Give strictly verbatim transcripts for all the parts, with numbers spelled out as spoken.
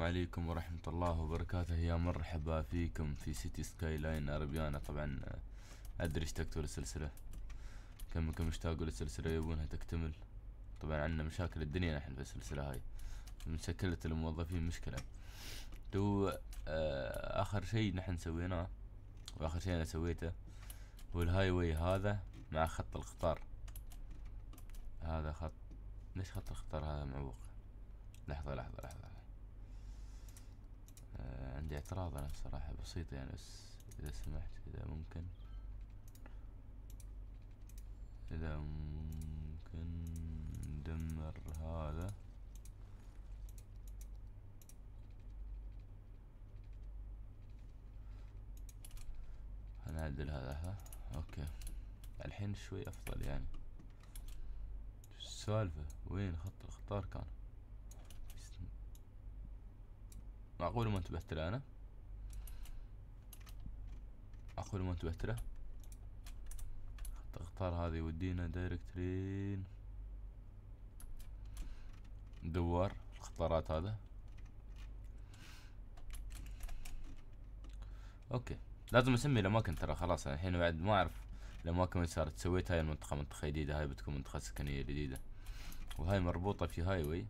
عليكم ورحمة الله وبركاته. يا مرحبا فيكم في سيتي سكاي لاين أربيانا. طبعا أدري اشتقتوا للسلسلة، كم منكم اشتاقوا للسلسلة يبونها تكتمل. طبعا عندنا مشاكل الدنيا نحن في السلسلة هاي، مشكلة الموظفين مشكلة. تو آه آخر شي نحن سويناه وآخر شي أنا سويته هو الهاي واي هذا مع خط القطار. هذا خط، ليش خط القطار هذا معوق؟ لحظة لحظة لحظة آه عندي اعتراض أنا بصراحة بسيط يعني، بس إذا سمحت إذا ممكن إذا ممكن ندمر هذا. هنعدل هذا ها. أوكي الحين شوي أفضل يعني. شو السالفة؟ وين خط القطار كان؟ معقول ما انتبهت له أنا؟ معقول ما انتبهت له؟ خط القطار هذا يودينا دايركت لين دوار القطارات هذا. اوكي لازم اسمي الاماكن ترى، خلاص الحين بعد ما اعرف الاماكن وين صارت. سويت هاي المنطقة منطقة جديدة، هاي بتكون منطقة سكنية جديدة، وهاي مربوطة في هاي واي.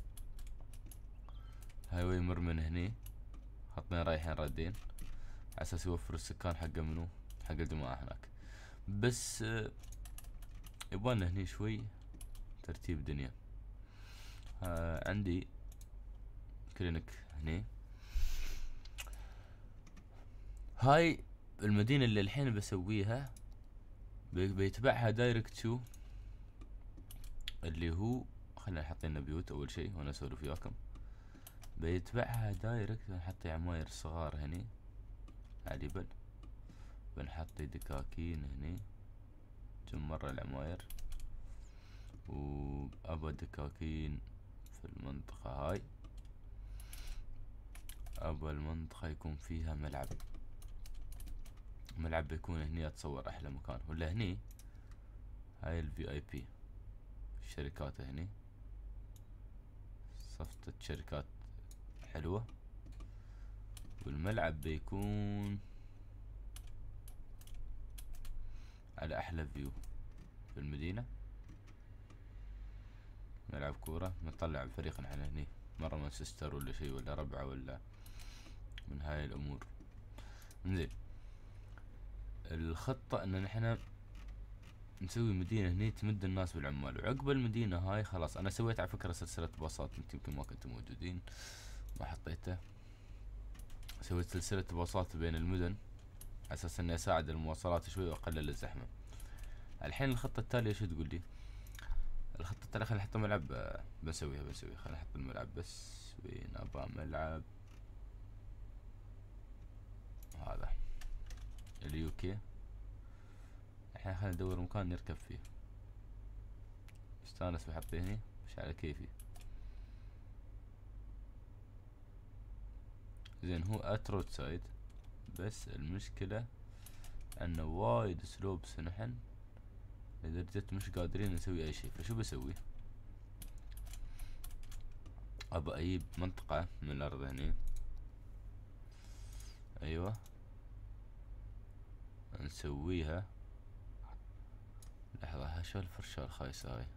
هاي واي مر من هني، خطين رايحين رادين على اساس يوفر السكان حق منو، حق الجماعة هناك. بس يبغالنا هني شوي ترتيب دنيا. آه عندي كلينك هني. هاي المدينة اللي الحين بسويها بيتبعها دايركت شو اللي هو، خلينا حاطين بيوت اول شي وانا اسولف وياكم. بيتبعها دايركت بنحط عماير صغار هني على الجبل، بنحط دكاكين هني كم مرة العماير، وابى دكاكين في المنطقة هاي. ابى المنطقة يكون فيها ملعب، ملعب بيكون هني اتصور احلى مكان، ولا هني هاي الفي اي بي الشركات هني، صفة شركات حلوة. والملعب بيكون على احلى فيو في المدينة، ملعب كورة نطلع فريق نحن هني مرة مانشستر ولا شي ولا ربعة ولا من هاي الامور. انزين الخطة ان نحن نسوي مدينة هني تمد الناس بالعمال، وعقب المدينة هاي خلاص انا سويت على فكرة سلسلة باصات، انت يمكن ما كنتم موجودين ما حطيته. سويت سلسلة باصات بين المدن على اساس اني اساعد المواصلات شوي واقلل الزحمة. الحين الخطة التالية شو تقول لي؟ الخطة التالية خلينا نحط ملعب، بنسويها بنسويها خلينا نحط الملعب. بس وين ابغى ملعب؟ هذا اليوكي. الحين خلينا ندور مكان نركب فيه استانس بحطيه هني مش على كيفي. زين هو اتروت سايد، بس المشكلة انه وايد سلوبس نحن لدرجة مش قادرين نسوي اي شي. فشو بسوي؟ ابى اجيب منطقة من الارض هني، ايوه نسويها. لحظة شو الفرشاة الخايسة هاي؟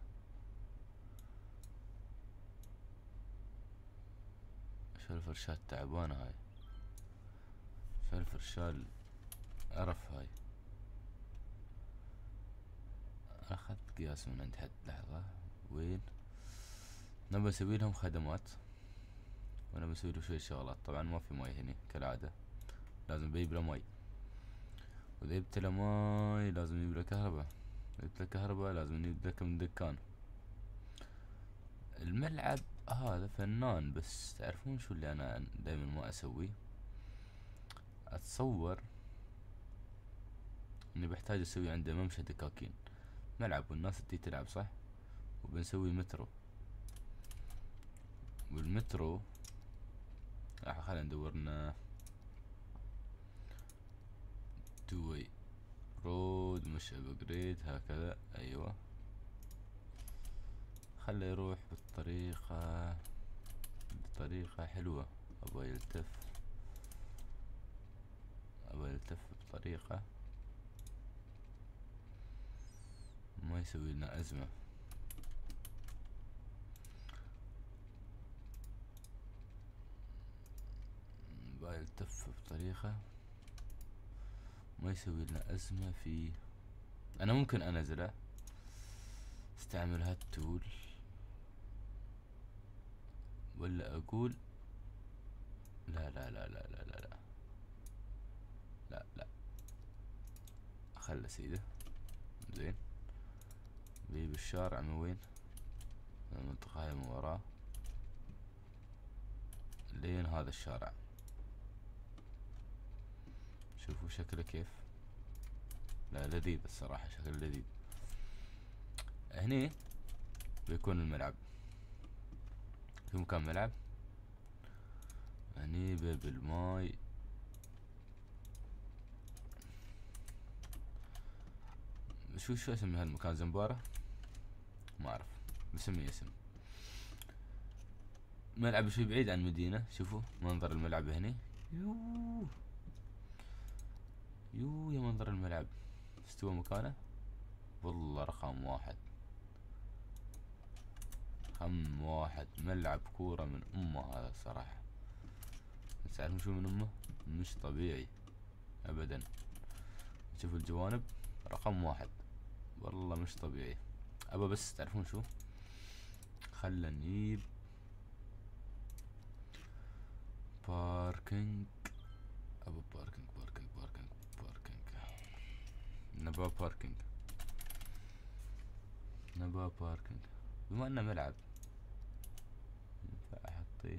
شو الفرشاة التعبانة هاي؟ شو الفرشاة القرف هاي؟ اخذت قياس من عند حد. لحظة وين؟ نبى نسوي لهم خدمات وانا بسوي له شوية شغلات. طبعا ما في ماي هني كالعادة، لازم بجيب له ماي، واذا جبت له ماي لازم يجيب له كهرباء، جبت له كهرباء لازم نجيب لك من دكان. الملعب هذا فنان، بس تعرفون شو اللي انا دايما ما اسوي؟ اتصور اني بحتاج اسوي عنده ممشى دكاكين، ملعب والناس تجي تلعب صح، وبنسوي مترو. والمترو راح خلينا ندورنا تو واي رود مش ابجريد هكذا. ايوه خليه يروح بالطريقة بطريقة حلوة ابغى يلتف ابغى يلتف بطريقة ما يسوي لنا ازمة. ابغى يلتف بطريقة ما يسوي لنا ازمة. في انا ممكن انزله استعمل هالتول، ولا اقول لا لا لا لا لا لا لا لا لا اخلى سيده. زين بيجيب الشارع من وين؟ من المنطقة هاي من وراه لين هذا الشارع. شوفوا شكله كيف، لا لذيذ الصراحة، شكله لذيذ. هني بيكون الملعب، في مكان ملعب هني باب الماي. شو شو اسم هالمكان؟ زنبارة؟ ما اعرف بسميه اسم. ملعب شوي بعيد عن المدينة. شوفوا منظر الملعب هني. يوه يوه يا منظر الملعب. استوى مكانه والله رقم واحد، رقم واحد. ملعب كورة من امه هذا الصراحة. تعرفون شو من امه؟ مش طبيعي ابدا. شوفوا الجوانب رقم واحد والله مش طبيعي. ابى بس تعرفون شو، خلنا نجيب باركينج. ابى باركينج باركينج باركينج باركينج نبى باركينج نبى باركينج بما انه ملعب ينفع احطيه.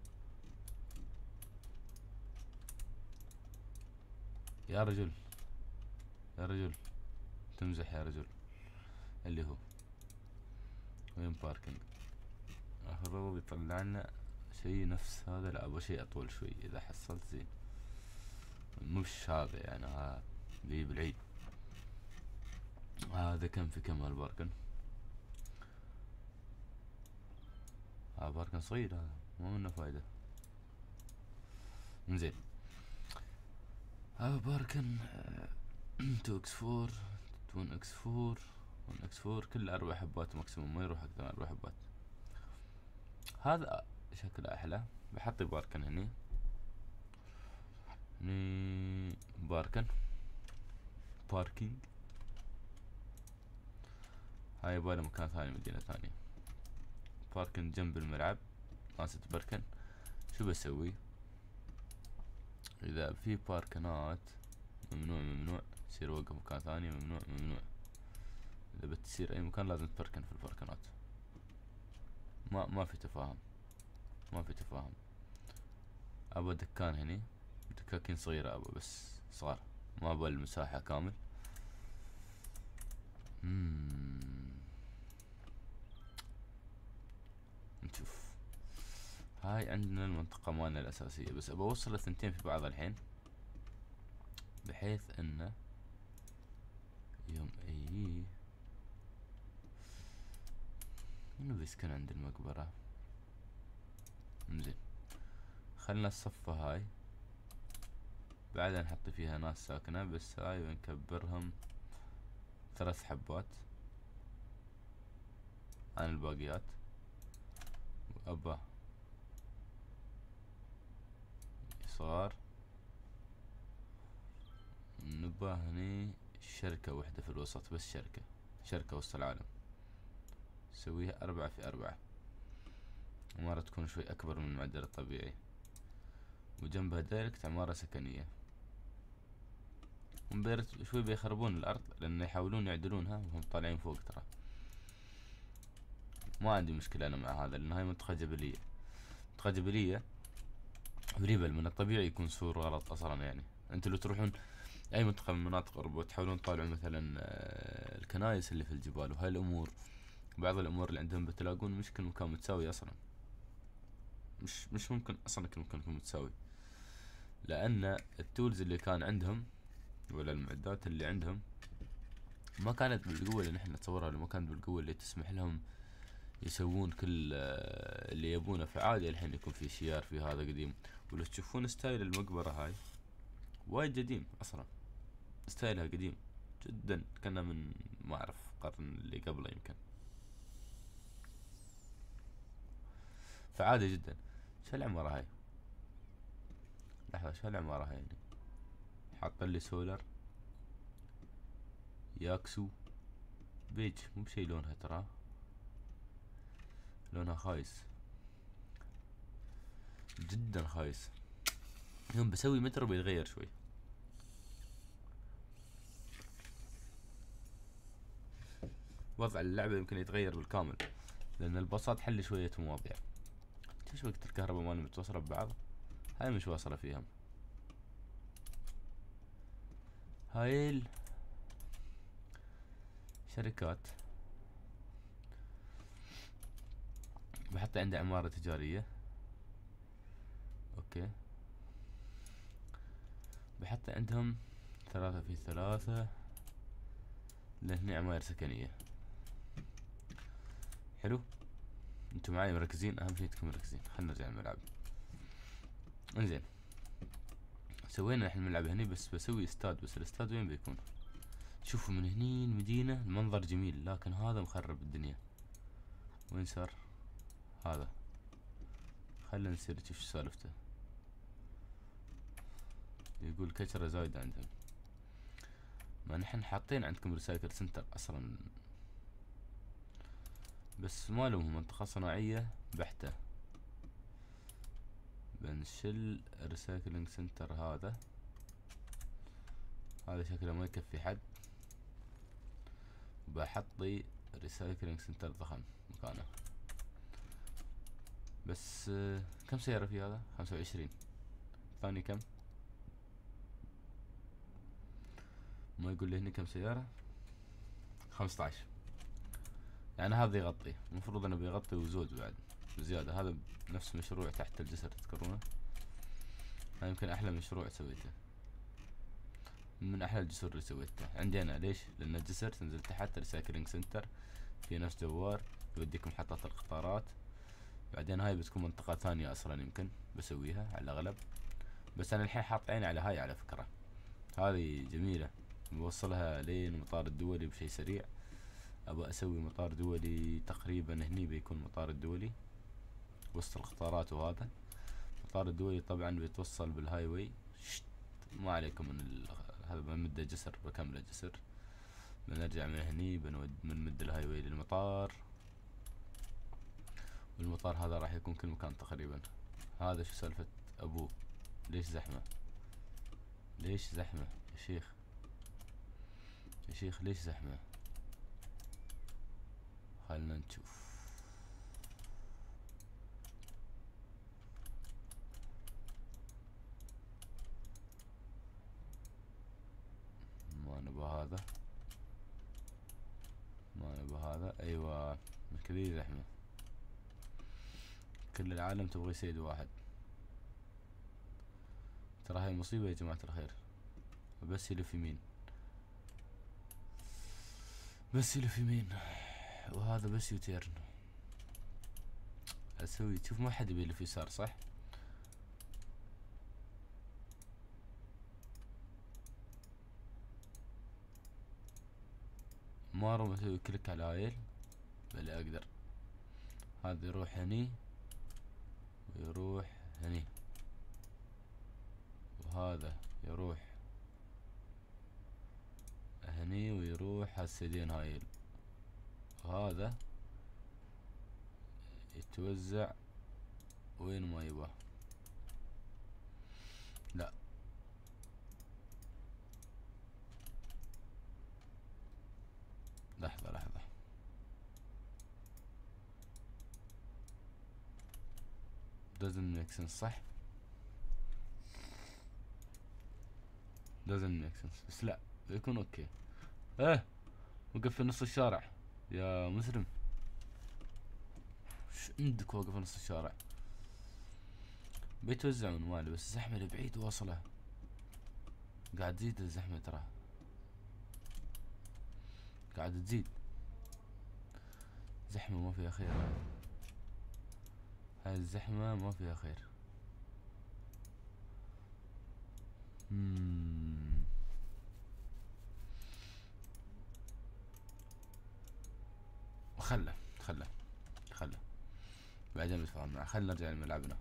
يا رجل يا رجل تمزح يا رجل. اللي هو وين باركينج؟ المفروض يطلع لنا شيء نفس هذا. لا ابغى شيء اطول شوي اذا حصلت زين، مش هذا يعني. ها اللي بالعيد هذا كم في كم هالباركن؟ ها باركن صغير هذا ما منه فايدة. انزين هذا باركن تو اكس فور ون اكس فور ون اكس فور كل اربع حبات ماكسيموم، ما يروح اكثر من اربع حبات. هذا شكله احلى. بحط باركن هني هني باركن باركينج. هاي يباله مكان ثاني، مدينة ثانية. باركن جنب الملعب ناس تبركن. شو بسوي اذا في باركنات ممنوع ممنوع يصير وقف مكان ثاني؟ ممنوع ممنوع. اذا بتصير اي مكان لازم تبركن في الباركنات. ما ما في تفاهم ما في تفاهم. ابى دكان هني، دكاكين صغيرة ابى بس صغار، ما ابى المساحة كامل. مم. نشوف. هاي عندنا المنطقة مالنا الأساسية، بس أبى أوصل الثنتين في بعض الحين، بحيث إنه يوم أي منو بيسكن عند المقبرة. انزين خلنا الصفة هاي بعدها نحط فيها ناس ساكنة، بس هاي ونكبرهم ثلاث حبات عن الباقيات. وأبا صغار نبا هني شركة وحدة في الوسط، بس شركة شركة وسط العالم. نسويها أربعة في أربعة، عمارة تكون شوي أكبر من المعدل الطبيعي، وجنبها دايركت عمارة سكنية. هم شوي بيخربون الأرض لأن يحاولون يعدلونها وهم طالعين فوق ترى. ما عندي مشكلة أنا مع هذا، لأن هاي منطقة جبلية. منطقة جبلية بريبل من الطبيعي يكون سور غلط أصلا. يعني أنتوا لو تروحون أي منطقة من مناطق أوروبا تحاولون تطالعون مثلا الكنايس اللي في الجبال وهاي الأمور، بعض الأمور اللي عندهم بتلاقون مش كل مكان متساوي أصلا. مش مش ممكن أصلا كل مكان يكون متساوي، لأن التولز اللي كان عندهم ولا المعدات اللي عندهم ما كانت بالقوة اللي نحن نتصورها، ولا ما كانت بالقوة اللي تسمح لهم يسوون كل آه، اللي يبونه، فعادي الحين يكون في شيار في هذا قديم. ولو تشوفون ستايل المقبرة هاي وايد قديم اصلا، ستايلها قديم جدا، كنا من ما اعرف القرن اللي قبله يمكن، فعادي جدا. شو العمارة هاي؟ لحظة، شو العمارة هاي يعني؟ حاط لي سولر ياكسو بيج، مو بشي لونها ترى، لونها خايس جدا خايس. يوم بسوي متر بيتغير شوي. وضع اللعبة يمكن يتغير بالكامل لان الباصات حل شوية مواضيع. ليش وقت الكهرباء مالي متوصلة ببعض؟ هاي مش واصلة فيهم. هاي الشركات بحط عندي عمارة تجارية، اوكي، بحط عندهم ثلاثة في ثلاثة، لهني عماير سكنية. حلو، انتم معي مركزين؟ اهم شي انتم مركزين. خلنا نرجع الملعب. انزين، سوينا احنا الملعب هني، بس بسوي استاد. بس الاستاد وين بيكون؟ شوفوا من هني المدينة المنظر جميل، لكن هذا مخرب الدنيا. وين صار هذا؟ خلنا نسير نشوف شو سالفته. يقول كشرة زايدة عندهم. ما نحن حاطين عندكم ريسايكل سنتر اصلا، بس ما لهم منطقة صناعية بحتة. بنشل ريسايكلينج سنتر هذا، هذا شكله ما يكفي حد. بحطي ريسايكلينج سنتر ضخم مكانه. بس آه، كم سيارة في هذا؟ خمسة وعشرين. ثاني كم؟ ما يقول لي هني كم سيارة؟ خمسة عشر. يعني هذا يغطي، المفروض انه بيغطي وزود بعد زيادة. هذا نفس مشروع تحت الجسر تذكرونه؟ هذا يمكن احلى مشروع سويته، من احلى الجسور اللي سويتها عندي انا. ليش؟ لان الجسر تنزل تحت ريسايكلينج سنتر، في نفس دوار يوديك محطة القطارات. بعدين هاي بتكون منطقة ثانية اصلا يمكن بسويها على الاغلب. بس انا الحين حاط عيني على هاي على فكرة، هذه جميلة، بوصلها لين المطار الدولي بشي سريع. ابى اسوي مطار دولي تقريبا هني، بيكون مطار الدولي وسط القطارات. وهذا المطار الدولي طبعا بيتوصل بالهاي واي. ما عليكم من ال... هذا بنمده جسر، بكمله جسر. بنرجع من هني بنود بنمد الهاي واي للمطار، والمطار هذا راح يكون كل مكان تقريبا. هذا شو سالفة ابوه؟ ليش زحمة؟ ليش زحمة يا شيخ؟ يا شيخ ليش زحمة؟ خلنا نشوف. ما نبغى هذا، ما نبغى هذا. ايوه، من كذي زحمة. كل العالم تبغى سيد واحد. ترى هاي مصيبة يا جماعة الخير. بس يلف يمين، بس يلف يمين، وهذا بس يوتيرن. اسوي شوف، ما حد يبي يلف يسار صح؟ ما اروح اسوي كليك على هايل، بل اقدر. هذا يروح هني ويروح هني، وهذا يروح هني ويروح هالسيدين هايل، وهذا يتوزع وين ما يبغى. لا، لحظة لحظة، doesn't make sense صح؟ doesn't make sense، بس لا بيكون اوكي. ايه، وقف في نص الشارع يا مسلم. وش عندك واقف في نص الشارع؟ بيتوزعون ماله، بس الزحمة لبعيد واصلة، قاعد تزيد الزحمة ترى، قاعد تزيد. زحمة ما فيها خير، هاي هاي الزحمة ما فيها خير. مم. خله خله خله بعدين بتفاهم معه. خلنا نرجع لملعبنا.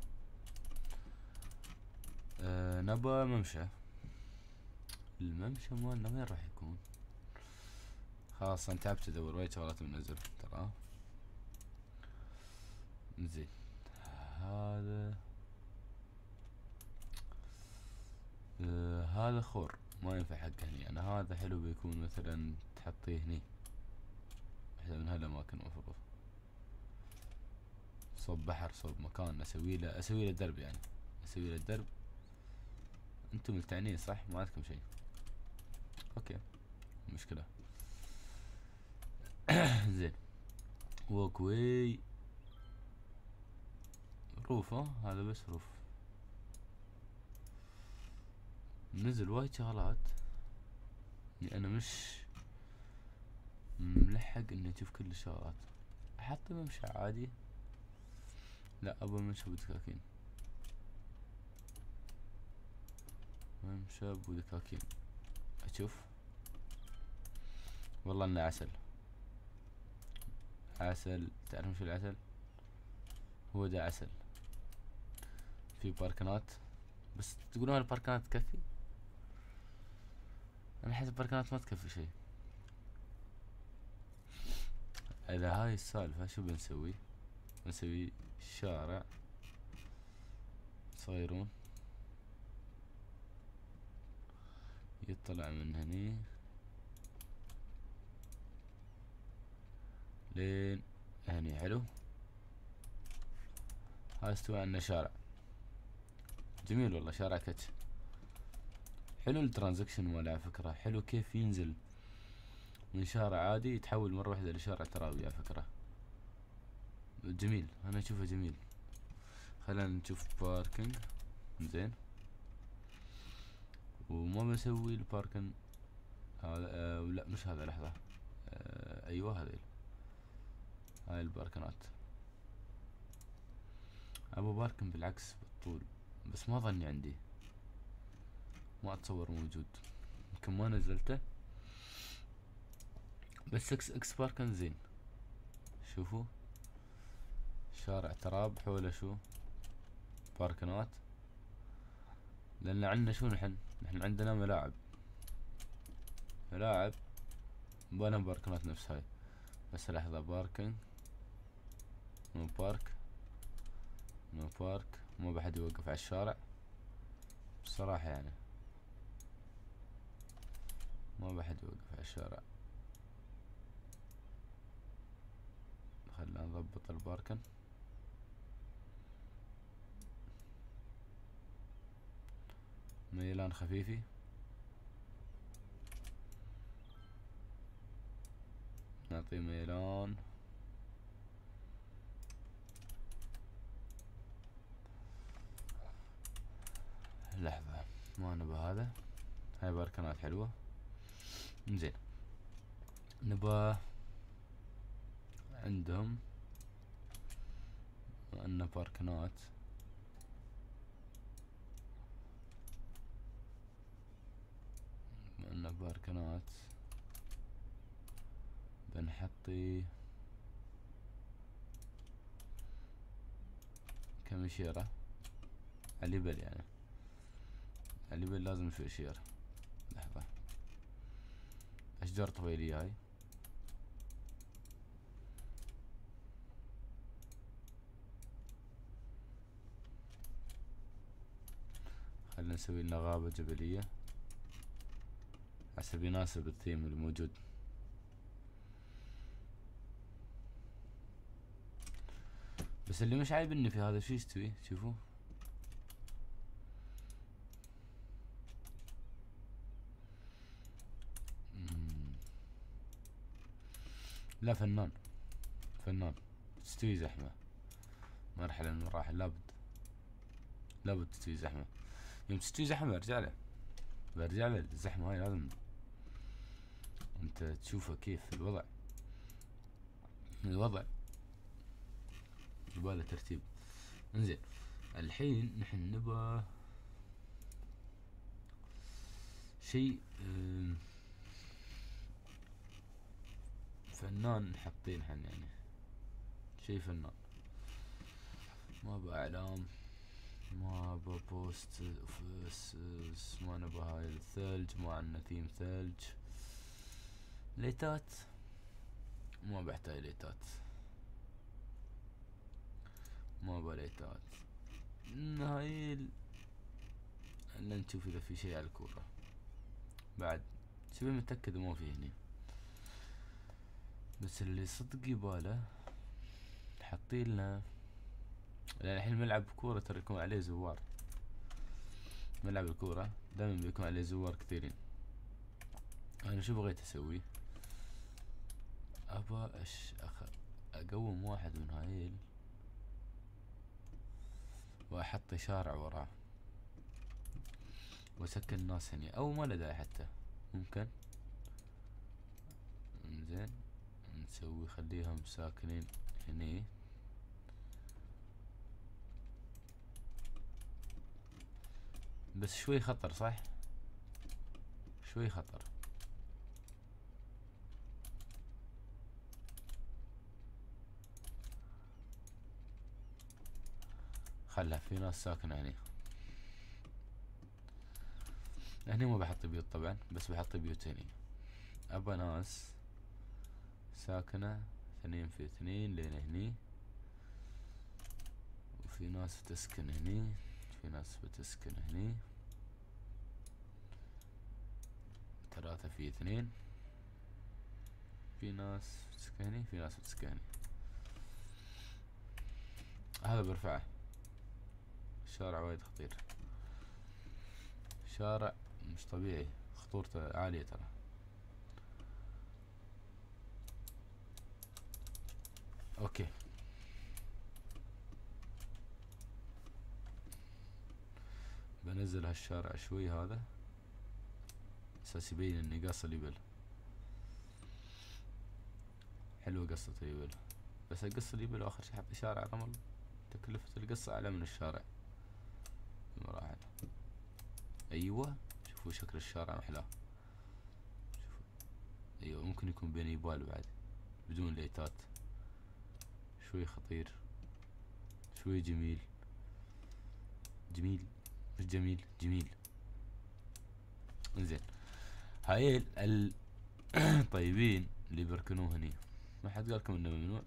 أه نبى ممشى. الممشى مالنا وين راح يكون؟ خلاص انا تعبت ادور وايد شغلات منزل ترى. زين هذا أه هذا خور ما ينفع حق هني. انا هذا حلو بيكون مثلا تحطيه هني واحدة من هالاماكن المفروض صوب بحر صوب مكان اسوي له اسوي له درب يعني اسوي له درب. انتم ملتعنين صح ما عندكم شيء. اوكي مشكلة. زين ووك واي روف. ها هذا بس روف. نزل وايد شغلات يعني انا مش ملحق اني اشوف كل الشغلات. احط ممشى عادي. لا ابغى ممشى بدكاكين. ممشى بدكاكين اشوف. والله انه عسل عسل. تعرفون شو العسل؟ هو ده عسل. في باركنات بس تقولون الباركنات تكفي؟ انا احس الباركنات ما تكفي شيء. اذا هاي السالفة شو بنسوي؟ بنسوي شارع صغيرون يطلع من هني لين هني. حلو. هاي استوى عنا شارع جميل والله. شارع كتش حلو. الترانزكشن ماله على فكرة حلو. كيف ينزل من شارع عادي يتحول مرة واحدة لشارع ترابي على فكرة جميل. انا اشوفه جميل. خلينا نشوف باركنج. زين وما بسوي الباركن هذا. آه لا مش هذا. لحظة. آه ايوه هذيل. هاي الباركنات ابو باركن بالعكس بالطول بس ما ظني عندي. ما اتصور موجود يمكن ما نزلته. بس اكس اكس باركن زين. شوفوا شارع تراب حوله شو باركنات. لان عندنا شو نحن نحن عندنا ملاعب ملاعب بنا باركنات نفس هاي. بس لحظة. باركنج نو بارك نو بارك. ما بحد يوقف على الشارع بصراحة يعني ما بحد يوقف على الشارع. خلنا نضبط الباركن. ميلان خفيفي. نعطيه ميلان. لحظة ما نبى هذا. هاي باركنات حلوة. زين نبى عندهم عندنا باركنات عندنا باركنات بنحطي كمشيرة على البل يعني على البل لازم في اشير. لحظة. اشجار طويلية هاي. خلنا نسوي لنا غابة جبلية حسب يناسب الثيم الموجود. بس اللي مش عايبني في هذا شو يستوي. شوفوا لا فنان فنان. تستوي زحمة مرحلة من المراحل. لابد لابد تستوي زحمة. يوم تستوي زحمة برجع له برجع له. الزحمة هاي لازم انت تشوفه كيف الوضع. الوضع يباله ترتيب. انزين الحين نحن نبى شيء فنان حاطين حن يعني شيء فنان. ما بأعلام، ما ببوست اوفيس، ما نبى هاي الثلج، ما عندنا ثيم ثلج. ليتات ما بحتاج ليتات، ما بليتات. هاي الا نشوف اذا في شي على الكورة بعد، شبه متأكد ما في هني. بس اللي صدق يباله حاطيلنا، لان الحين ملعب كورة ترى يكون عليه زوار. ملعب الكورة دائما بيكون عليه زوار كثيرين. انا شو بغيت اسوي؟ ابى أش... أخ... اقوم واحد من هايل واحط شارع وراه واسكن الناس هني، او ما له داعي حتى ممكن. انزين نسوي خليهم ساكنين هني. بس شوي خطر صح؟ شوي خطر. خلها في ناس ساكنة هني. هني ما بحط بيوت طبعا، بس بحط بيوت هني. ابا ناس ساكنة اثنين في اثنين لين هني، وفي ناس بتسكن هني، في ناس بتسكن هني، ثلاثة في اثنين، في ناس بتسكن هني، في ناس بتسكن هني. هذا برفعه. الشارع وايد خطير، شارع مش طبيعي، خطورته عالية ترى. اوكي بنزل هالشارع شوي هذا اساس يبين اني قص اليبل. حلوة قصة اليبل، بس اقص اليبل واخر شي حط شارع رمل، تكلفة القصة اعلى من الشارع بمراحل. ايوه شوفوا شكل الشارع محلاه. شوفوا ايوه ممكن يكون بين يبال بعد بدون ليتات. شوي خطير، شوي جميل. جميل مش جميل، جميل. انزين هاي الطيبين اللي بيركنوه هني، ما حد قالكم انه ممنوع؟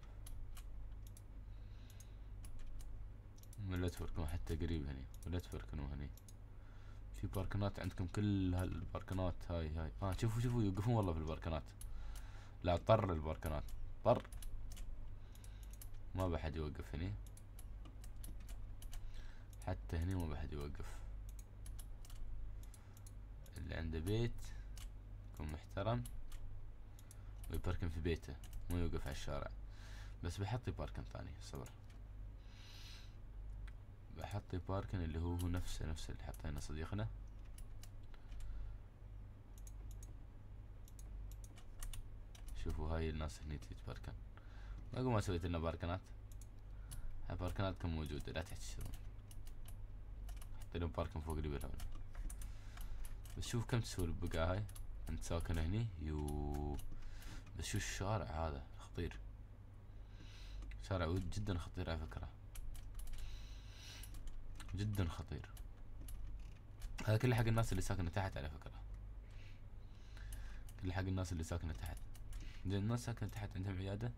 ولا تفركنوه حتى قريب هني، ولا تفركنوه هني. في باركنات عندكم كل هالباركنات هاي هاي ها. آه شوفوا شوفوا يوقفون والله في الباركنات. لا طر الباركنات طر، ما بحد يوقف هني، حتى هني ما بحد يوقف. اللي عنده بيت يكون محترم ويباركن في بيته، مو يوقف على الشارع. بس بحط باركن ثاني، صبر. بحط باركن اللي هو هو نفسه نفس اللي حطينا صديقنا. شوفوا هاي الناس هني تتباركن. ما ما سويت لنا باركنات، هاي باركناتكم موجودة لا تحتشرون. حط لهم باركن فوق الجبل هون. بس شوف كم تسوي البقعة هاي. انت ساكن هني يو. بس شو الشارع هذا خطير، شارع جدا خطير على فكرة، جدا خطير. هذا كله حق الناس اللي ساكنة تحت على فكرة، كله حق الناس اللي ساكنة تحت. زين الناس ساكنة تحت عندهم عيادة،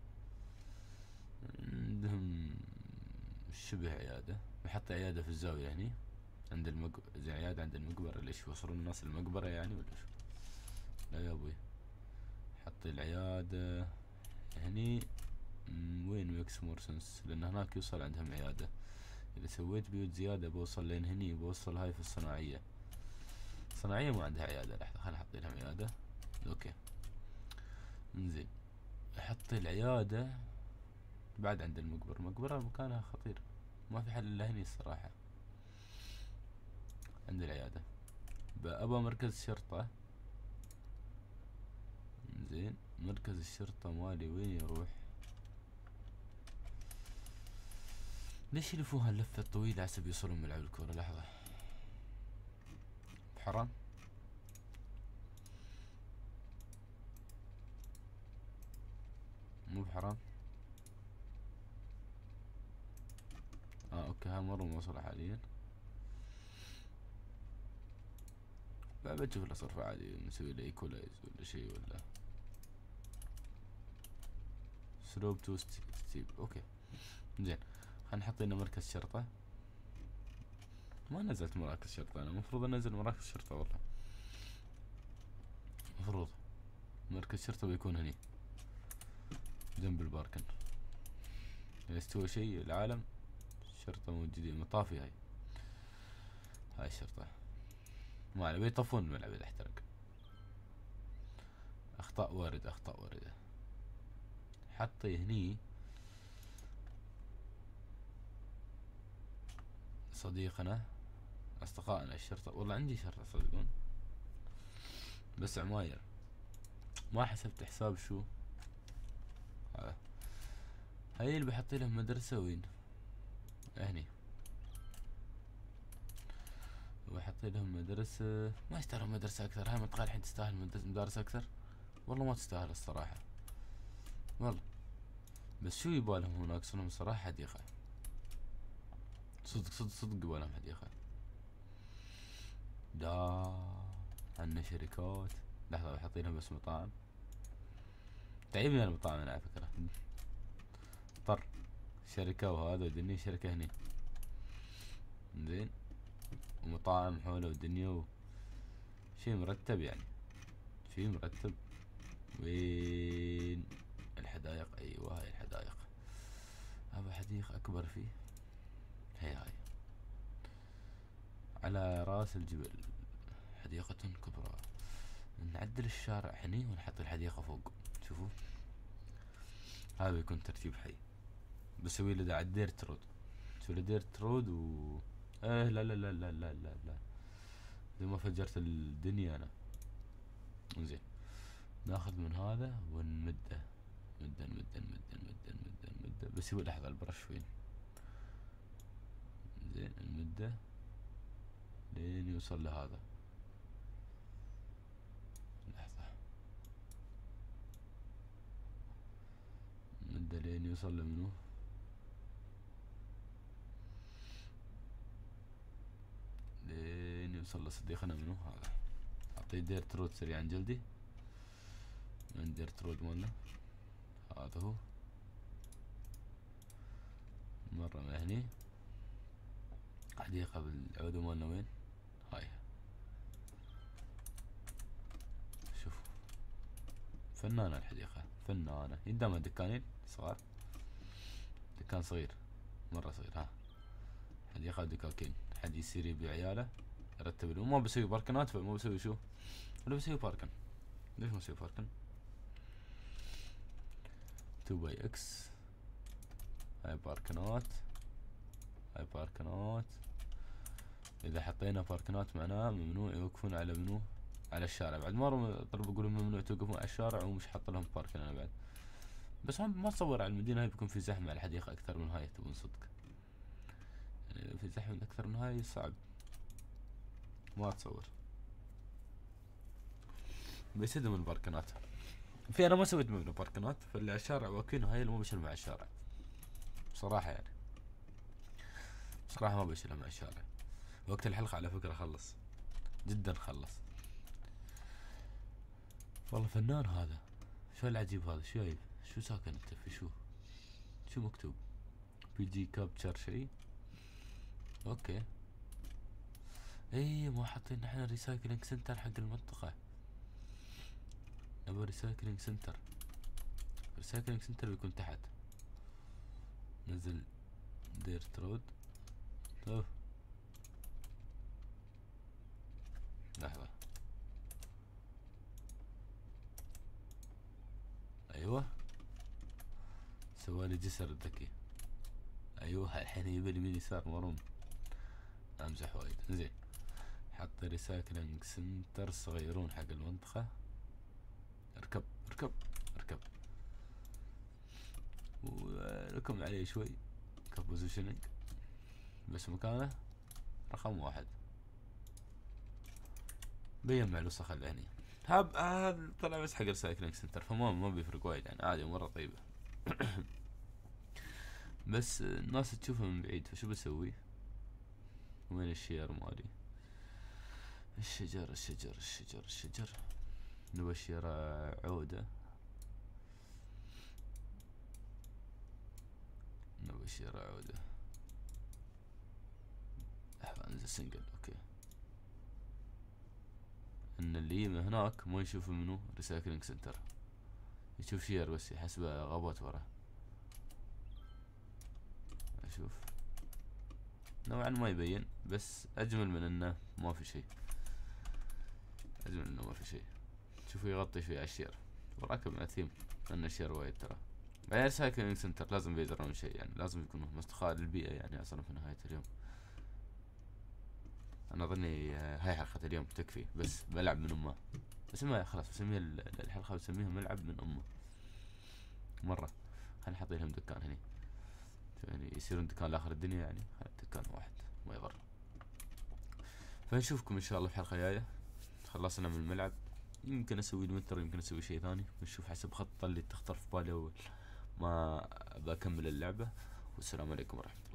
عندهم شبه عيادة. بحط عيادة في الزاوية هني عند المق زي عيادة عند المقبرة. ليش يوصلون الناس المقبرة يعني ولا شو؟ لا يا ابوي، حط العيادة هني. وين ميكس مور سنس؟ لان هناك يوصل عندهم عيادة. اذا سويت بيوت زيادة بوصل لين هني، بوصل هاي في الصناعية. الصناعية ما عندها عيادة، لحظة خلينا نحط لهم عيادة. اوكي انزين احط العيادة بعد عند المقبرة. المقبرة مكانها خطير، ما في حل الا هني الصراحة. عند العيادة ابى مركز شرطة. زين مركز الشرطة مالي وين يروح؟ ليش يلفون هاللفة الطويلة حسب يوصلون ملعب الكورة؟ لحظة، بحرام. مو بحرام. اه اوكي، هاي مرة موصلة حاليا. بعد بشوف له صرفة عادي، نسوي له ايكولايز ولا شي، ولا سلوب تو ستيب. اوكي زين، خلينا نحط لنا مركز شرطة. ما نزلت مراكز شرطة انا، المفروض انزل مراكز شرطة والله، المفروض مركز شرطة بيكون هني جنب الباركن. اذا استوى شي العالم الشرطة موجودين. مطافي هاي، هاي الشرطة ما عليه، بيطفون الملعب اذا احترق. اخطاء واردة، اخطاء واردة. حطي هني صديقنا، اصدقائنا الشرطة. والله عندي شرطة صدقون، بس عماير ما حسبت حساب شو هذا. هاي اللي بحط لهم مدرسة وين؟ هني بحط لهم مدرسة. ما يستاهلون مدرسة اكثر، هاي المنطقة الحين تستاهل مدارس اكثر؟ والله ما تستاهل الصراحة والله. بس شو يبالهم هناك؟ صنهم صراحة حديقة، صدق صدق صدق يبالهم حديقة. دا عنا شركات. لحظة بحط لهم بس مطاعم. تعيبني المطاعم انا على فكرة. طر شركة وهذا ودنيا شركة هني زين، ومطاعم حوله ودنيا و... شي مرتب يعني، شي مرتب. وين الحدائق؟ ايوه هاي الحدائق. ابى حديقة اكبر فيه. هي هاي على راس الجبل، حديقة كبرى. نعدل الشارع هني ونحط الحديقة فوق. شوفوا هذا بيكون ترتيب حي. بسوي له على الديرت رود، بسوي له ديرت رود و ايه لا لا لا لا لا لا لا، زي ما فجرت الدنيا انا. زين، ناخذ من هذا ونمده، نمده نمده نمده نمده نمده نمده. بسوي لحظة البرش وين؟ زين نمده لين يوصل لهذا. لحظة، نمده لين يوصل لمنو؟ لين يوصل لصديقنا منو هذا. اعطيه ديرت رود سريعا جلدي. من ديرت رود مالنا هذا هو. مرة من هني حديقة بالعودة مالنا وين؟ هاي شوف، فنانة الحديقة، فنانة. قدامها دكانين صغار، دكان صغير مرة صغير. ها حديقة دكاكين، حد يصير يبي عياله يرتب له. ما بسوي باركنات، فما بسوي شو، ولا بسوي باركن. ليش ما بسوي باركن؟ تو باي اكس. هاي باركنات، هاي باركنات. اذا حطينا باركنات معناه ممنوع يوقفون على منو؟ على الشارع. بعد مرة طلبوا يقولون ممنوع توقفون على الشارع، ومش حاط لهم باركن انا بعد. بس هم ما تصور على المدينة هاي بيكون في زحمة على الحديقة اكثر من هاي. تبون صدق يعني في زحمة اكثر من هاي صعب، ما اتصور. بيسدوا من الباركنات. في انا ما سويت منه باركنات، فاللي على الشارع واقفين هاي اللي ما بشيلهم على الشارع بصراحة يعني. بصراحة ما بشيلهم على الشارع. وقت الحلقة على فكرة خلص، جدا خلص. والله فنان هذا. شو العجيب هذا؟ شو جايب؟ شو ساكن انت في شو؟ شو مكتوب؟ بي جي كابتشر شيء. اوكي اي، ما حاطين نحن ريسايكلينج سنتر حق المنطقة. نبغى ريسايكلينج سنتر. ريسايكلينج سنتر بيكون تحت. نزل ديرت رود. اوه لحظة، ايوه سوالي جسر الذكي. ايوه الحين يبي اليمين يسار مرون. امزح وايد. زين، حط ريسايكلينج سنتر صغيرون حق المنطقة. اركب اركب اركب، ولكم عليه شوي كبوزيشننج. بس مكانه رقم واحد. بيجمع الوسخ اللي هني. هاب هذا طلع بس حق الريسايكلينج سنتر، فما ما بيفرق وايد يعني، عادي مرة طيبة. بس الناس تشوفه من بعيد، فشو بسوي؟ وين الشير مالي؟ الشجر الشجر الشجر الشجر نبشر عودة، نبشر عودة. انزل سنجل. اوكي، ان اللي من هناك ما يشوف منو ريسايكلينج سنتر، يشوف شير بس يحسبه غابات ورا. اشوف نوعا ما يبين، بس اجمل من انه ما في شيء، اجمل انه ما في شيء. شوفوا يغطي شوي على الشير، وراكب اثيم ان الشير وايد ترى. بعدين ريسايكلينج سنتر لازم بيدرون شيء يعني، لازم يكونوا مستخدمين للبيئة يعني اصلا في نهاية اليوم. انا اظني هاي حلقة اليوم تكفي، بس ملعب من امه اسمها خلاص، بسميها الحلقة بسميها ملعب من امه مرة. خلينا نحط لهم دكان هني يعني، يصيرون دكان لاخر الدنيا يعني، دكان واحد ما يضر. فنشوفكم ان شاء الله في الحلقة الجاية. خلصنا من الملعب، يمكن اسوي المتر، يمكن اسوي شيء ثاني، نشوف حسب خطة اللي تخطر في بالي اول ما بكمل اللعبة. والسلام عليكم ورحمة الله.